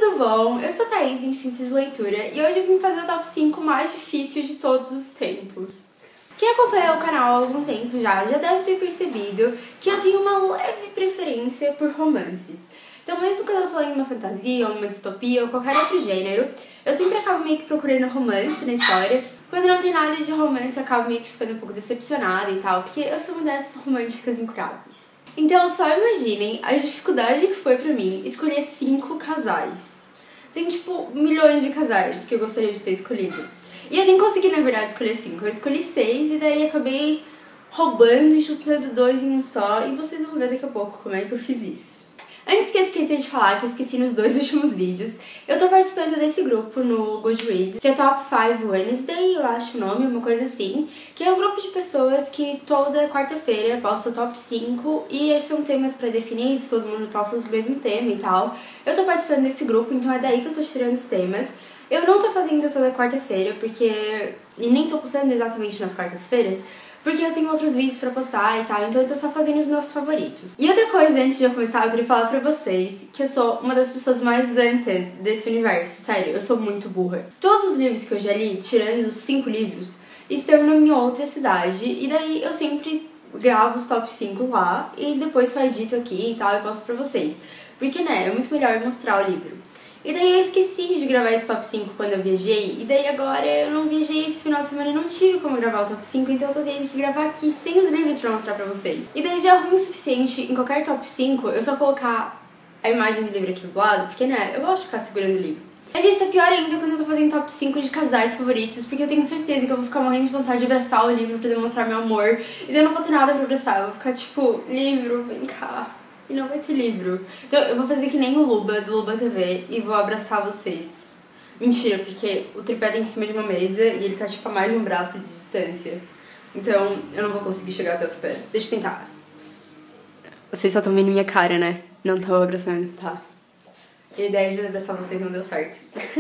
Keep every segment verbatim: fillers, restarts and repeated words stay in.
tudo bom? Eu sou a Thaís, do Instinto de Leitura, e hoje eu vim fazer o top cinco mais difícil de todos os tempos. Quem acompanha o canal há algum tempo já, já deve ter percebido que eu tenho uma leve preferência por romances. Então mesmo quando eu tô lendo uma fantasia, ou uma distopia, ou qualquer outro gênero, eu sempre acabo meio que procurando romance na história. Quando não tem nada de romance, eu acabo meio que ficando um pouco decepcionada e tal, porque eu sou uma dessas românticas incuráveis. Então só imaginem a dificuldade que foi pra mim escolher cinco casais. Tem tipo milhões de casais que eu gostaria de ter escolhido. E eu nem consegui, na verdade, escolher cinco. Eu escolhi seis e daí acabei roubando e juntando dois em um só. E vocês vão ver daqui a pouco como é que eu fiz isso. Antes que eu esqueça de falar, que eu esqueci nos dois últimos vídeos, eu tô participando desse grupo no Goodreads, que é Top cinco Wednesday, eu acho o nome, uma coisa assim, que é um grupo de pessoas que toda quarta-feira posta top cinco e esses são temas pré-definidos, todo mundo posta o mesmo tema e tal. Eu tô participando desse grupo, então é daí que eu tô tirando os temas. Eu não tô fazendo toda quarta-feira, porque... e nem tô postando exatamente nas quartas-feiras, porque eu tenho outros vídeos pra postar e tal, então eu tô só fazendo os meus favoritos. E outra coisa, antes de eu começar, eu queria falar pra vocês que eu sou uma das pessoas mais zantas desse universo. Sério, eu sou muito burra. Todos os livros que eu já li, tirando os cinco livros, estão na minha outra cidade, e daí eu sempre gravo os top cinco lá, e depois só edito aqui e tal, e posto pra vocês. Porque, né, é muito melhor mostrar o livro. E daí eu esqueci de gravar esse top cinco quando eu viajei, e daí agora eu não viajei esse final de semana e não tive como gravar o top cinco, então eu tô tendo que gravar aqui sem os livros pra mostrar pra vocês. E daí já é ruim o suficiente em qualquer top cinco eu só colocar a imagem do livro aqui do lado, porque né, eu gosto de ficar segurando o livro. Mas isso é pior ainda quando eu tô fazendo top cinco de casais favoritos, porque eu tenho certeza que eu vou ficar morrendo de vontade de abraçar o livro pra demonstrar meu amor, e daí eu não vou ter nada pra abraçar, eu vou ficar tipo, livro, vem cá. E não vai ter livro. Então eu vou fazer que nem o Luba, do Luba T V, e vou abraçar vocês. Mentira, porque o tripé tá em cima de uma mesa e ele tá tipo a mais de um braço de distância. Então eu não vou conseguir chegar até o tripé. Deixa eu tentar. Vocês só estão vendo minha cara, né? Não tô abraçando, tá? E a ideia de abraçar vocês não deu certo.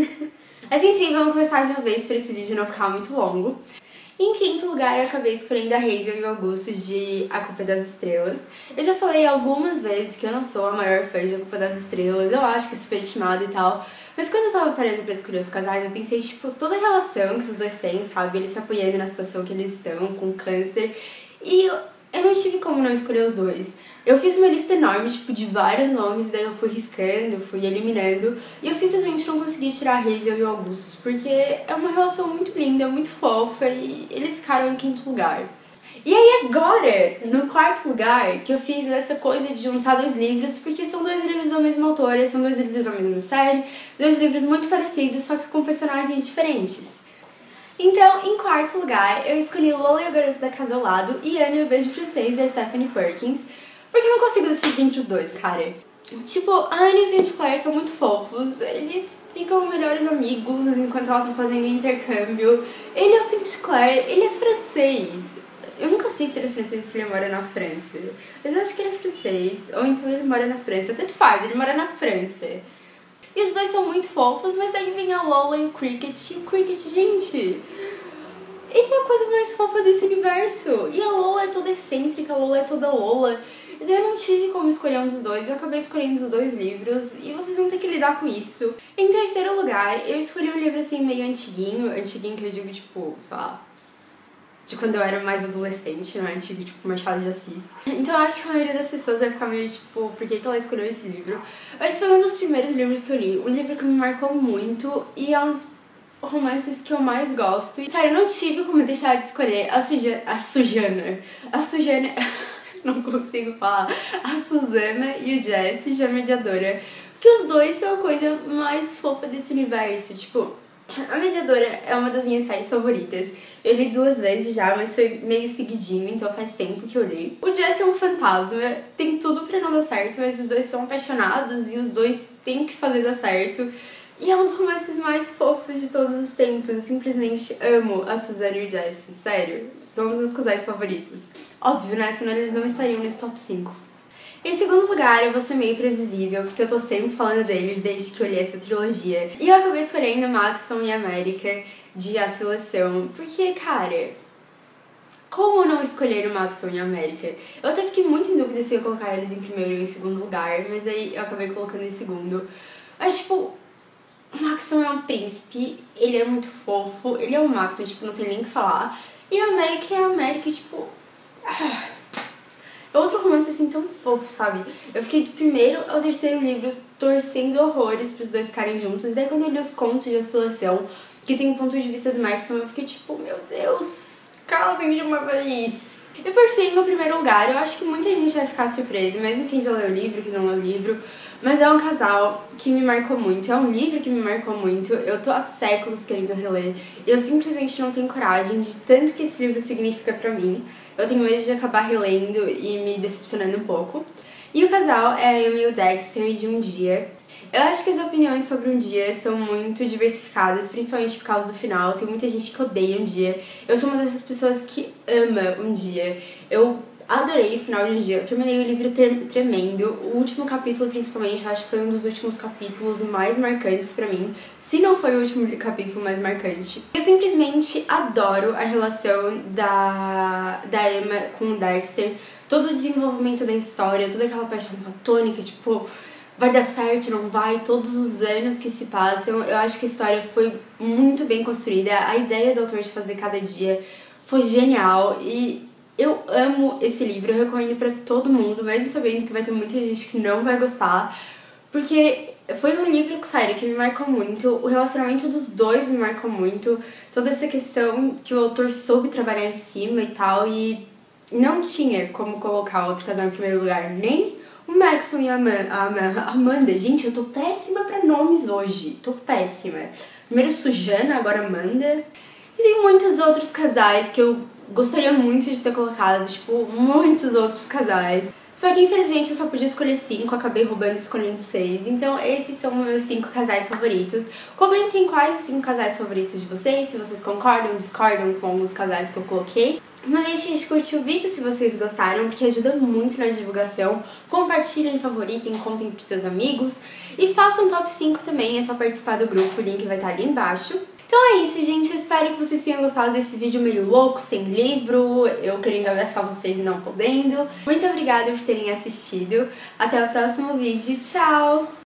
Mas enfim, vamos começar de uma vez pra esse vídeo não ficar muito longo. Em quinto lugar, eu acabei escolhendo a Hazel e o Augusto de A Culpa é das Estrelas. Eu já falei algumas vezes que eu não sou a maior fã de A Culpa é das Estrelas, eu acho que é super estimado e tal. Mas quando eu tava parando pra escolher os casais, eu pensei, tipo, toda a relação que os dois têm, sabe? Eles se apoiando na situação que eles estão, com câncer. E eu, eu não tive como não escolher os dois. Eu fiz uma lista enorme, tipo, de vários nomes, daí eu fui riscando, fui eliminando, e eu simplesmente não consegui tirar a Hazel e o Augusto, porque é uma relação muito linda, muito fofa, e eles ficaram em quinto lugar. E aí agora, no quarto lugar, que eu fiz essa coisa de juntar dois livros, porque são dois livros da mesma autora, são dois livros da mesma série, dois livros muito parecidos, só que com personagens diferentes. Então, em quarto lugar, eu escolhi Lola e o Garoto da Casa ao Lado e Anne e o Beijo Francês, da Stephanie Perkins, porque eu não consigo decidir entre os dois, cara. Tipo, a Anne e o Saint Clair são muito fofos, eles ficam melhores amigos enquanto ela tá fazendo intercâmbio. Ele é o Saint Clair, ele é francês. Eu nunca sei se ele é francês ou se ele mora na França. Mas eu acho que ele é francês, ou então ele mora na França. Tanto faz, ele mora na França. E os dois são muito fofos, mas daí vem a Lola e o Cricket. E o Cricket, gente... ele é a coisa mais fofa desse universo. E a Lola é toda excêntrica, a Lola é toda Lola. E daí eu não tive como escolher um dos dois, eu acabei escolhendo os dois livros e vocês vão ter que lidar com isso. Em terceiro lugar, eu escolhi um livro assim meio antiguinho, antiguinho que eu digo tipo, sei lá, de quando eu era mais adolescente, não é antigo, tipo Machado de Assis. Então eu acho que a maioria das pessoas vai ficar meio tipo, por que que ela escolheu esse livro? Mas foi um dos primeiros livros que eu li, um livro que me marcou muito e é um dos romances que eu mais gosto. E sério, eu não tive como deixar de escolher a Sujana, a Sujana, a Sujana... não consigo falar, a Susana e o Jesse de A Mediadora, porque os dois são a coisa mais fofa desse universo. Tipo, A Mediadora é uma das minhas séries favoritas, eu li duas vezes já, mas foi meio seguidinho, então faz tempo que eu li. O Jesse é um fantasma, tem tudo pra não dar certo, mas os dois são apaixonados e os dois têm que fazer dar certo. E é um dos romances mais fofos de todos os tempos. Eu simplesmente amo a Susana e o Jesse, sério. São um dos meus casais favoritos. Óbvio, né? Senão eles não estariam nesse top cinco. Em segundo lugar, eu vou ser meio previsível, porque eu tô sempre falando deles desde que eu li essa trilogia. E eu acabei escolhendo Maxon e América de A Seleção, porque, cara... como não escolher o Maxon e América? Eu até fiquei muito em dúvida se eu ia colocar eles em primeiro ou em segundo lugar, mas aí eu acabei colocando em segundo. Mas, tipo... o Maxon é um príncipe, ele é muito fofo, ele é o Maxon, tipo, não tem nem o que falar. E a América é a América, tipo... Ah, é outro romance, assim, tão fofo, sabe? Eu fiquei do primeiro ao terceiro livro torcendo horrores pros dois ficarem juntos. E daí quando eu li os contos de Astulação, que tem o ponto de vista do Maxon, eu fiquei tipo, meu Deus, casem de uma vez. E por fim, no primeiro lugar, eu acho que muita gente vai ficar surpresa, mesmo quem já leu o livro, quem não leu o livro. Mas é um casal que me marcou muito, é um livro que me marcou muito, eu tô há séculos querendo reler. Eu simplesmente não tenho coragem de tanto que esse livro significa pra mim. Eu tenho medo de acabar relendo e me decepcionando um pouco. E o casal é a Amy e o Dexter de Um Dia. Eu acho que as opiniões sobre Um Dia são muito diversificadas, principalmente por causa do final. Tem muita gente que odeia Um Dia. Eu sou uma dessas pessoas que ama Um Dia. Eu adorei o final de Um Dia. Eu terminei o livro tremendo. O último capítulo, principalmente, acho que foi um dos últimos capítulos mais marcantes pra mim. Se não foi o último capítulo mais marcante. Eu simplesmente adoro a relação da, da Emma com o Dexter. Todo o desenvolvimento da história, toda aquela paixão platônica, tipo... vai dar certo, não vai, todos os anos que se passam. Eu acho que a história foi muito bem construída. A ideia do autor de fazer cada dia foi genial. E... eu amo esse livro, eu recomendo pra todo mundo, mesmo sabendo que vai ter muita gente que não vai gostar, porque foi um livro, sério, que me marcou muito, o relacionamento dos dois me marcou muito, toda essa questão que o autor soube trabalhar em cima e tal, e não tinha como colocar outro casal em primeiro lugar, nem o Maxon e a Amanda. A Amanda, gente, eu tô péssima pra nomes hoje, tô péssima. Primeiro Sujana, agora Amanda. E tem muitos outros casais que eu gostaria muito de ter colocado, tipo, muitos outros casais. Só que infelizmente eu só podia escolher cinco, acabei roubando e escolhendo seis. Então esses são meus cinco casais favoritos. Comentem quais os cinco casais favoritos de vocês, se vocês concordam, discordam com alguns casais que eu coloquei. Não deixem de curtir o vídeo se vocês gostaram, porque ajuda muito na divulgação. Compartilhem, favoritem, contem pros seus amigos. E façam top cinco também, é só participar do grupo, o link vai estar ali embaixo. Então é isso, gente. Eu espero que vocês tenham gostado desse vídeo meio louco, sem livro, eu querendo abraçar vocês e não podendo. Muito obrigada por terem assistido. Até o próximo vídeo. Tchau!